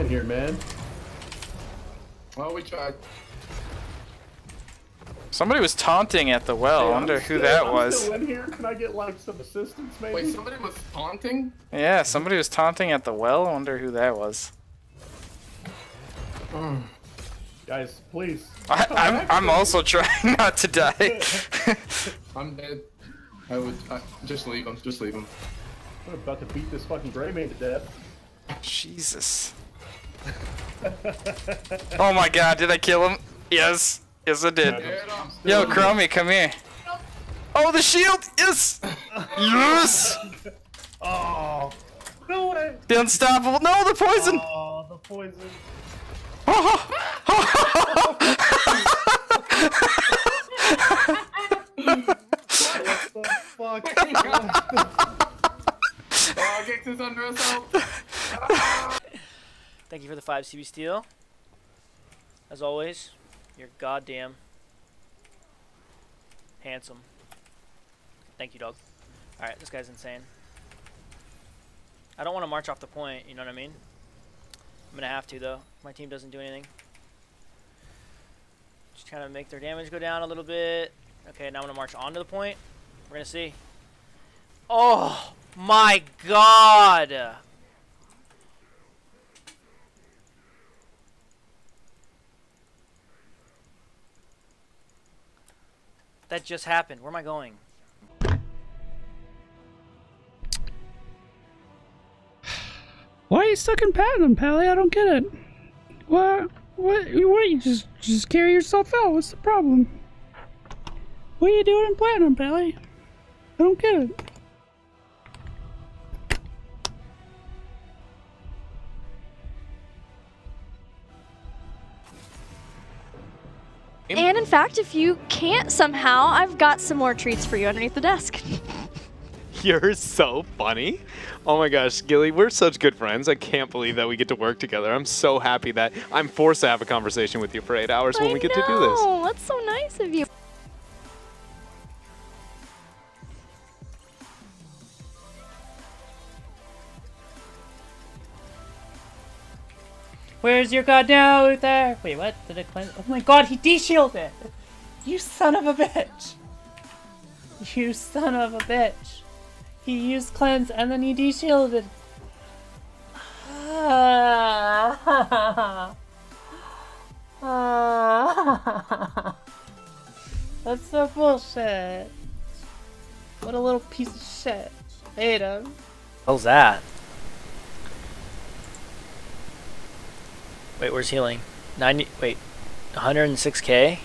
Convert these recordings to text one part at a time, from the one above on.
doing here, man? Well, we tried. Somebody was taunting at the well. I wonder who that was. I'm still in here. Can I get like some assistance, maybe? Wait, somebody was taunting? Yeah, somebody was taunting at the well. I wonder who that was. Guys, please. I'm also trying not to die. I'm dead. I would just leave him. Just leave him. I'm about to beat this fucking Greymane to death. Jesus. Oh my god, did I kill him? Yes. Yes, I did. Yo, Chromie, come here. Oh, the shield! Yes! Yes! Oh, no way! The unstoppable. No, the poison! Oh, the poison. What the fuck? Oh, Gex is under assault. Thank you for the 5 CB steel. As always, you're goddamn handsome. Thank you, dog. Alright, this guy's insane. I don't want to march off the point, you know what I mean? I'm gonna have to, though. My team doesn't do anything. Just trying to make their damage go down a little bit. Okay, now I'm gonna march onto the point. We're gonna see. Oh my god! That just happened. Where am I going? Why are you stuck in Platinum, Pally? I don't get it. What? You just carry yourself out. What's the problem? What are you doing in Platinum, Pally? I don't get it. And in fact, if you can't somehow, I've got some more treats for you underneath the desk. You're so funny. Oh my gosh, Gilly, we're such good friends. I can't believe that we get to work together. I'm so happy that I'm forced to have a conversation with you for 8 hours when we get to do this. Oh, that's so nice of you. Where's your god now, Uther? Wait, what? Did it cleanse? Oh my god, he de-shielded! You son of a bitch! You son of a bitch! He used cleanse and then he de-shielded. That's so bullshit. What a little piece of shit. Hate him. How's that? Wait, where's healing? 90. Wait, 106k.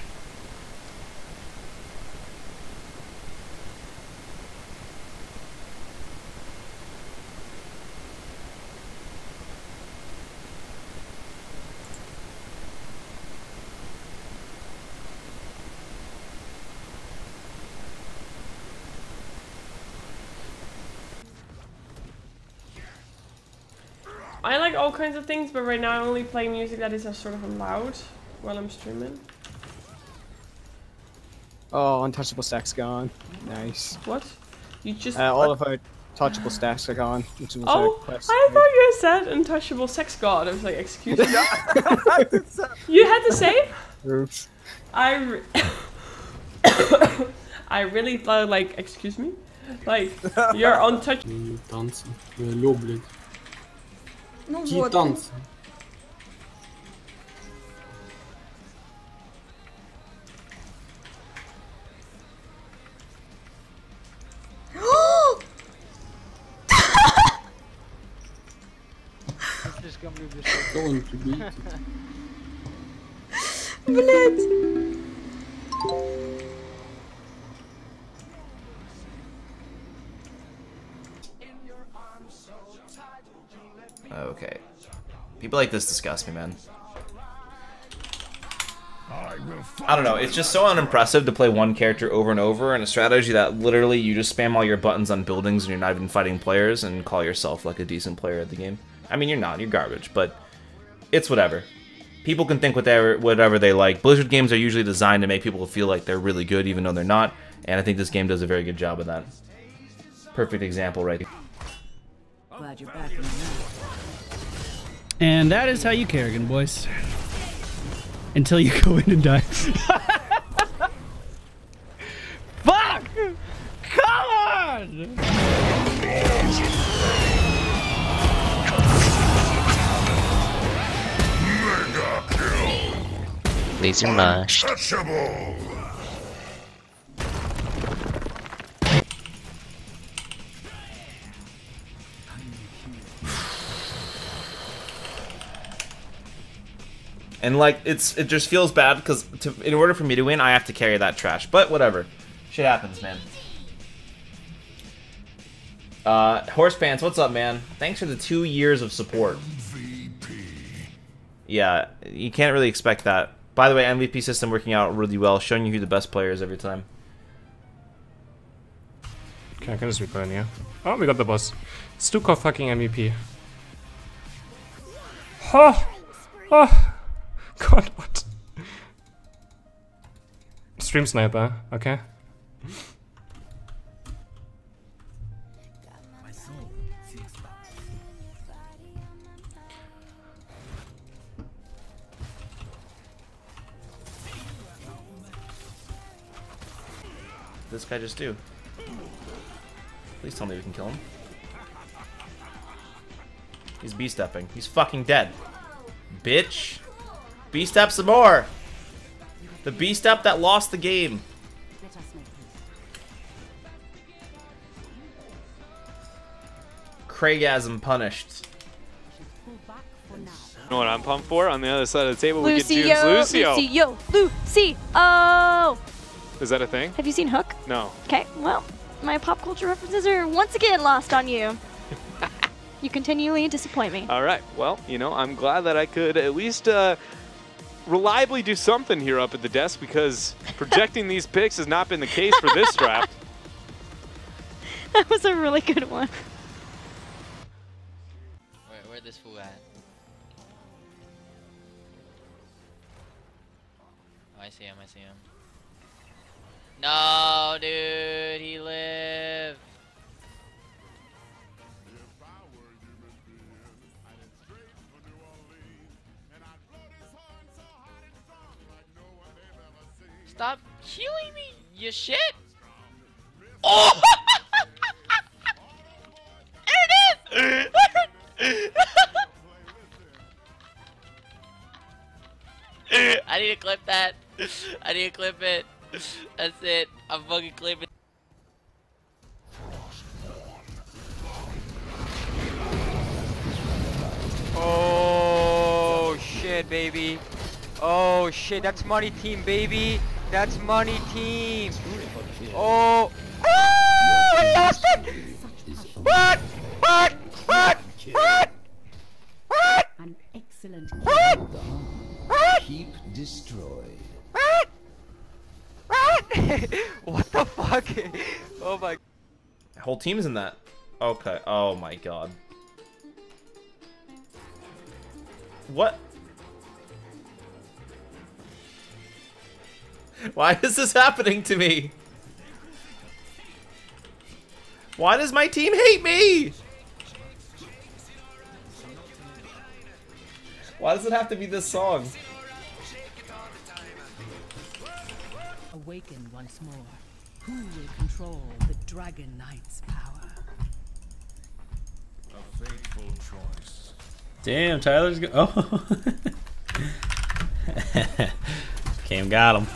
I like all kinds of things, but right now I only play music that is sort of loud while I'm streaming. Oh, untouchable stacks gone. Nice. What? You just all of our touchable stacks are gone. Which was oh, I thought you said untouchable sex god. I was like, excuse me. You had to say? Oops. I really thought, like, excuse me? Like, you're untouchable. Ну вот. Блять. Okay. People like this disgust me, man. I don't know, it's just so unimpressive to play one character over and over in a strategy that literally you just spam all your buttons on buildings and you're not even fighting players and call yourself like a decent player at the game. I mean, you're not, you're garbage, but it's whatever. People can think whatever they like. Blizzard games are usually designed to make people feel like they're really good even though they're not, and I think this game does a very good job of that. Perfect example right here. Glad you're back in the And that is how you Kerrigan, boys. Until you go in and die. Fuck! Come on! Laser mashed. And like it just feels bad because in order for me to win, I have to carry that trash. But whatever, shit happens, man. Horse Pants, what's up, man? Thanks for the 2 years of support. Yeah, you can't really expect that. By the way, MVP system working out really well, showing you who the best player is every time. Okay, I can just return here. Oh, we got the boss. Stuko fucking MVP. Oh! Oh! God, what? Stream sniper, okay. This guy just do? Please tell me we can kill him. He's B-stepping. He's fucking dead. Bitch. B-step some more. The B-step that lost the game. Kreygasm punished. You know what I'm pumped for? On the other side of the table, we get June's Lucio. Lucio. Is that a thing? Have you seen Hook? No. Okay, well, my pop culture references are once again lost on you. You continually disappoint me. All right. Well, you know, I'm glad that I could at least reliably do something here up at the desk because projecting these picks has not been the case for this draft. That was a really good one. Where'd this fool at? Oh, I see him, I see him. No, dude, he lived. Stop killing me, you shit! Oh! There it is! I need to clip that. I need to clip it. That's it. I'm fucking clipping. Oh shit, baby. Oh shit, that's money team, baby. That's money team. Oh. Oh, I lost it. What? What? What? What? What? An excellent. What? What? Keep destroyed. What? What the fuck? Oh my. Whole team's in that. Okay. Oh my god. What? Why is this happening to me? Why does my team hate me? Why does it have to be this song? Awaken once more. Who will control the Dragon Knight's power? A fateful choice. Damn, Tyler's go. Oh. Cam got him.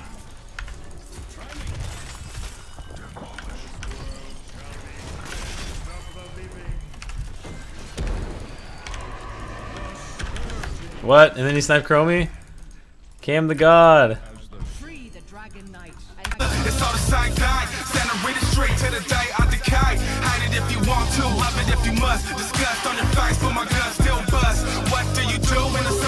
What? And then he sniped Chromie? Cam the god. Free the Dragon Knight. It's all the same thing. Standing with it straight to the day I decay. Hide it if you want to, love it if you must. Disgust on your face, but my gun still bust. What do you do in the